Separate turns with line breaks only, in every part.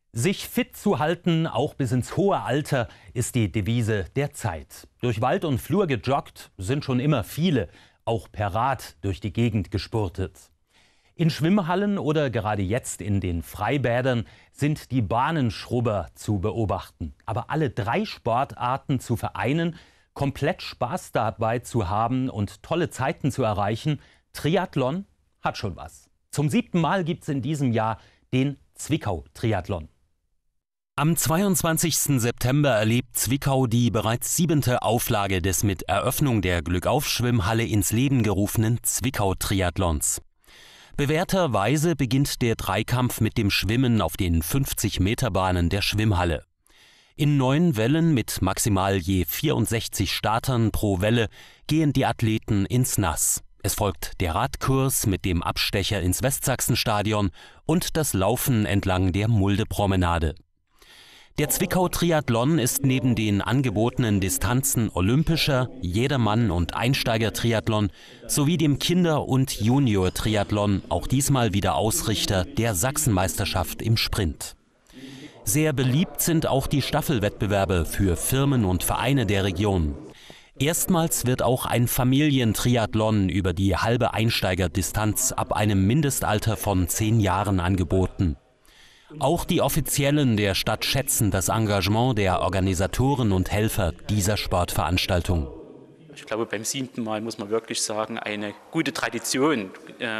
Sich fit zu halten, auch bis ins hohe Alter, ist die Devise der Zeit. Durch Wald und Flur gejoggt sind schon immer viele, auch per Rad durch die Gegend gespurtet. In Schwimmhallen oder gerade jetzt in den Freibädern sind die Bahnenschrubber zu beobachten. Aber alle drei Sportarten zu vereinen, komplett Spaß dabei zu haben und tolle Zeiten zu erreichen, Triathlon hat schon was. Zum 7. Mal gibt es in diesem Jahr den Zwickau-Triathlon. Am 22. September erlebt Zwickau die bereits 7. Auflage des mit Eröffnung der Glückauf-Schwimmhalle ins Leben gerufenen Zwickau-Triathlons. Bewährterweise beginnt der Dreikampf mit dem Schwimmen auf den 50-Meter-Bahnen der Schwimmhalle. In 9 Wellen mit maximal je 64 Startern pro Welle gehen die Athleten ins Nass. Es folgt der Radkurs mit dem Abstecher ins Westsachsenstadion und das Laufen entlang der Muldepromenade. Der Zwickau-Triathlon ist neben den angebotenen Distanzen olympischer, Jedermann- und Einsteiger-Triathlon sowie dem Kinder- und Junior-Triathlon auch diesmal wieder Ausrichter der Sachsenmeisterschaft im Sprint. Sehr beliebt sind auch die Staffelwettbewerbe für Firmen und Vereine der Region. Erstmals wird auch ein Familientriathlon über die halbe Einsteigerdistanz ab einem Mindestalter von 10 Jahren angeboten. Auch die Offiziellen der Stadt schätzen das Engagement der Organisatoren und Helfer dieser Sportveranstaltung.
Ich glaube, beim 7. Mal muss man wirklich sagen, eine gute Tradition.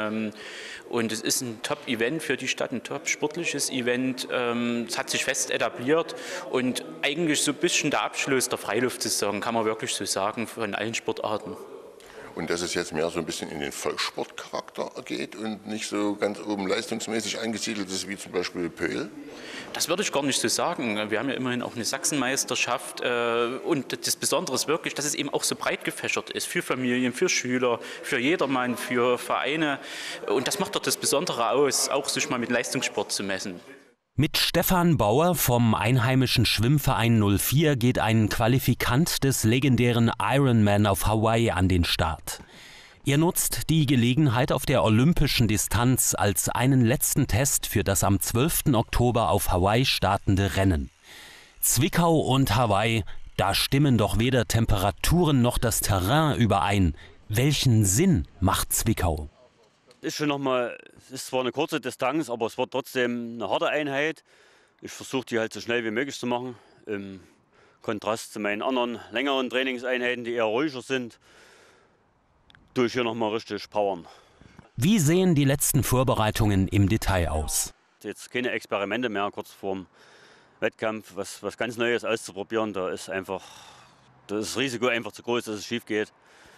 Und es ist ein Top-Event für die Stadt, ein top-sportliches Event. Es hat sich fest etabliert und eigentlich so ein bisschen der Abschluss der Freiluftsaison, kann man wirklich so sagen, von allen Sportarten.
Und dass es jetzt mehr so ein bisschen in den Volkssportcharakter geht und nicht so ganz oben leistungsmäßig eingesiedelt ist, wie zum Beispiel Pöhl?
Das würde ich gar nicht so sagen. Wir haben ja immerhin auch eine Sachsenmeisterschaft. Und das Besondere ist wirklich, dass es eben auch so breit gefächert ist. Für Familien, für Schüler, für jedermann, für Vereine. Und das macht doch das Besondere aus, auch sich mal mit Leistungssport zu messen.
Mit Stefan Bauer vom einheimischen Schwimmverein 04 geht ein Qualifikant des legendären Ironman auf Hawaii an den Start. Er nutzt die Gelegenheit auf der olympischen Distanz als einen letzten Test für das am 12. Oktober auf Hawaii startende Rennen. Zwickau und Hawaii, da stimmen doch weder Temperaturen noch das Terrain überein. Welchen Sinn macht Zwickau?
Ist zwar eine kurze Distanz, aber es wird trotzdem eine harte Einheit. Ich versuche die halt so schnell wie möglich zu machen, im Kontrast zu meinen anderen längeren Trainingseinheiten, die eher ruhiger sind, durch hier nochmal richtig powern.
Wie sehen die letzten Vorbereitungen im Detail aus?
Jetzt keine Experimente mehr kurz vorm Wettkampf, was ganz Neues auszuprobieren. Da ist das Risiko einfach zu groß, dass es schief geht.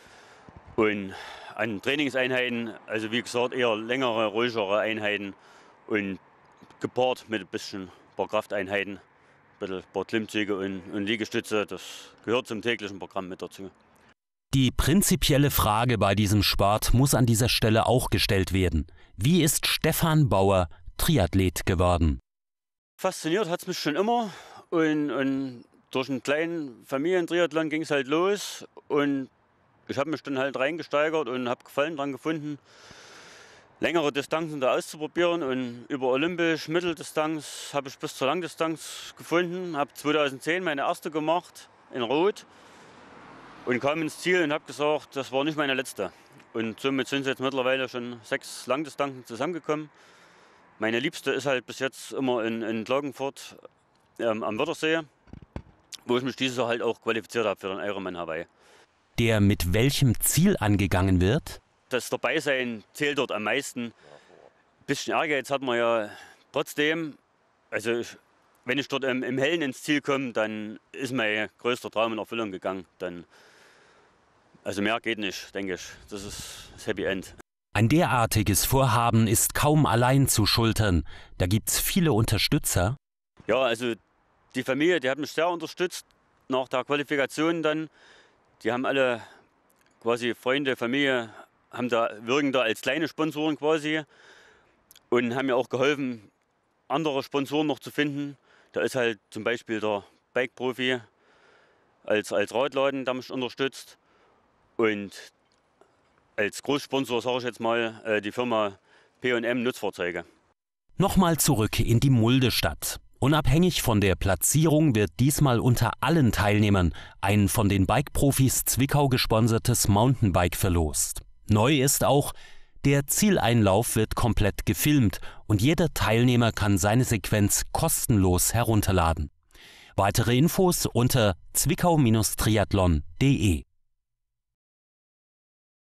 Und an Trainingseinheiten, also wie gesagt, eher längere, ruhigere Einheiten und gepaart mit ein paar Krafteinheiten, ein paar Klimmzüge und Liegestütze, das gehört zum täglichen Programm mit dazu.
Die prinzipielle Frage bei diesem Sport muss an dieser Stelle auch gestellt werden. Wie ist Stefan Bauer Triathlet geworden?
Fasziniert hat es mich schon immer und durch einen kleinen Familientriathlon ging es halt los und ich habe mich dann halt reingesteigert und habe Gefallen daran gefunden, längere Distanzen da auszuprobieren. Und über olympisch Mitteldistanz habe ich bis zur Langdistanz gefunden. Habe 2010 meine erste gemacht in Rot und kam ins Ziel und habe gesagt, das war nicht meine letzte. Und somit sind jetzt mittlerweile schon 6 Langdistanzen zusammengekommen. Meine liebste ist halt bis jetzt immer in Klagenfurt am Wörthersee, wo ich mich dieses Jahr halt auch qualifiziert habe für den Ironman Hawaii.
Der mit welchem Ziel angegangen wird?
Das Dabeisein zählt dort am meisten. Ein bisschen Ehrgeiz hat man ja trotzdem. Also wenn ich dort im Hellen ins Ziel komme, dann ist mein größter Traum in Erfüllung gegangen. Also mehr geht nicht, denke ich. Das ist das Happy End.
Ein derartiges Vorhaben ist kaum allein zu schultern. Da gibt es viele Unterstützer.
Ja, also die Familie, die hat mich sehr unterstützt nach der Qualifikation dann. Die haben alle quasi Freunde, Familie, wirken da als kleine Sponsoren quasi und haben mir auch geholfen, andere Sponsoren noch zu finden. Da ist halt zum Beispiel der Bike-Profi als Radladen, der mich unterstützt. Und als Großsponsor, sage ich jetzt mal, die Firma P&M Nutzfahrzeuge.
Nochmal zurück in die Muldestadt. Unabhängig von der Platzierung wird diesmal unter allen Teilnehmern ein von den Bike-Profis Zwickau gesponsertes Mountainbike verlost. Neu ist auch, der Zieleinlauf wird komplett gefilmt und jeder Teilnehmer kann seine Sequenz kostenlos herunterladen. Weitere Infos unter zwickau-triathlon.de